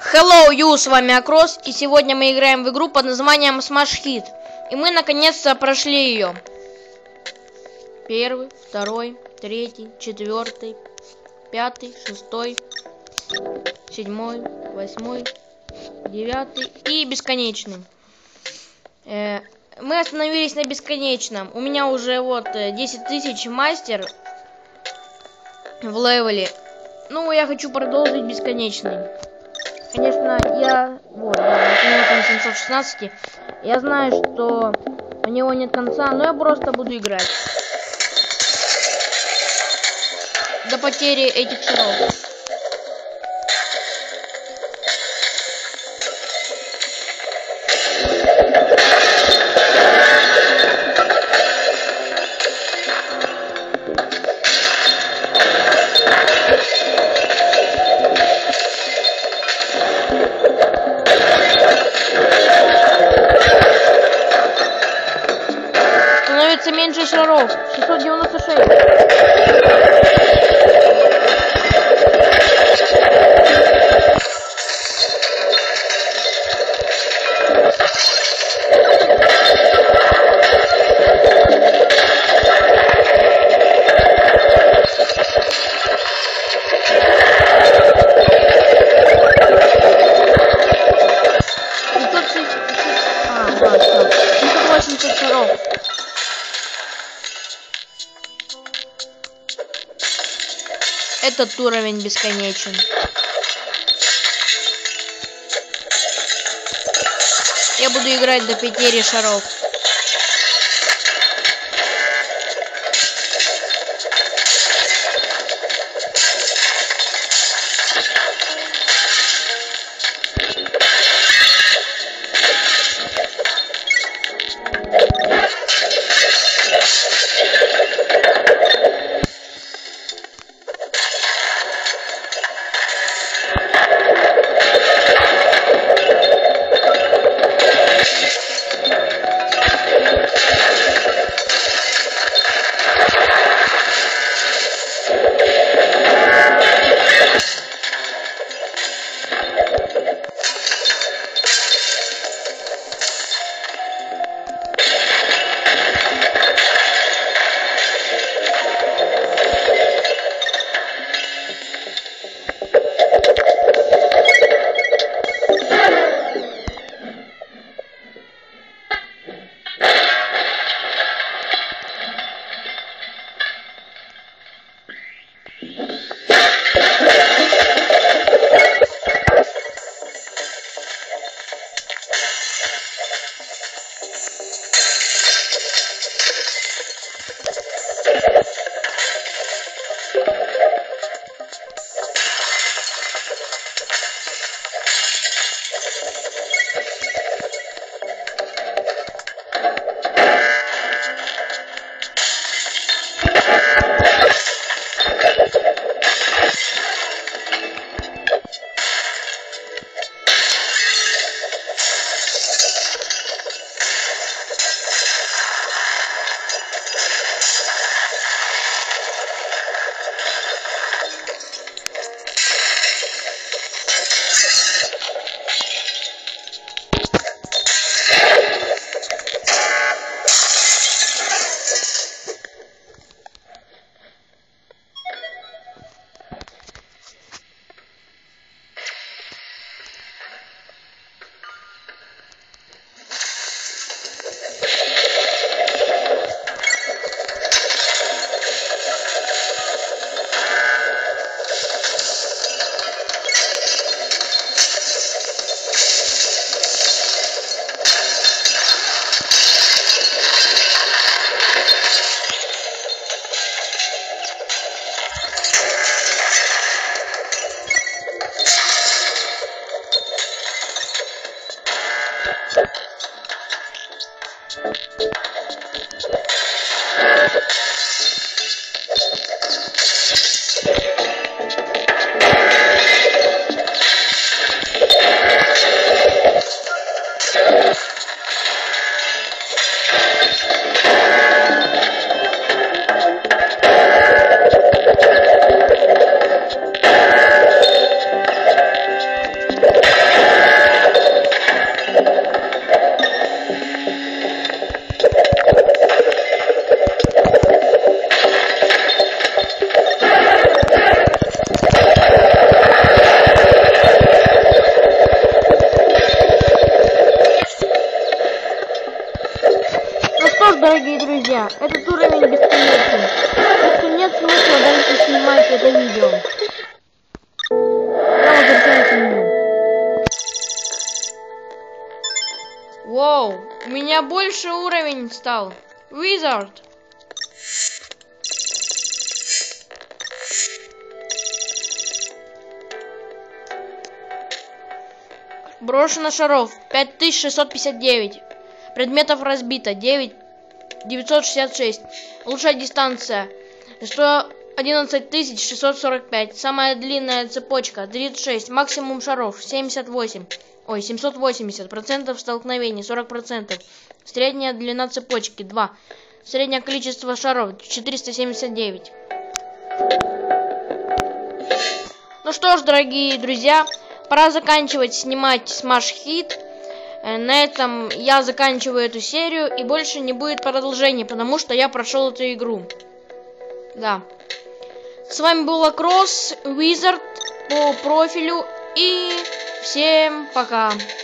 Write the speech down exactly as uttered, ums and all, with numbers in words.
Hello, you, с вами Акрос, и сегодня мы играем в игру под названием Smash Hit. И мы наконец-то прошли ее. Первый, второй, третий, четвертый, пятый, шестой, седьмой, восьмой, девятый и бесконечный. Э, мы остановились на бесконечном. У меня уже вот десять тысяч мастер в левеле. Ну, я хочу продолжить бесконечный. Конечно, я вот, на семьсот шестнадцать. Я знаю, что у него нет конца, но я просто буду играть до потери этих шаров. Становится меньше шаров. шестьсот девяносто шесть. Этот уровень бесконечен. Я буду играть до потери шаров. Воу, у меня больше уровень стал. Wizard. Брошено шаров пять тысяч шестьсот пятьдесят девять. Предметов разбито девять тысяч девятьсот шестьдесят шесть. Лучшая дистанция сто одиннадцать тысяч шестьсот сорок пять. Самая длинная цепочка тридцать шесть. Максимум шаров семьдесят восемь. Ой, семьсот восемьдесят. Процентов столкновений сорок процентов. Средняя длина цепочки два. Среднее количество шаров четыреста семьдесят девять. Ну что ж, дорогие друзья, пора заканчивать снимать Smash Hit. На этом я заканчиваю эту серию, и больше не будет продолжения, потому что я прошел эту игру. Да. С вами был Лакросс, Wizard по профилю, и всем пока.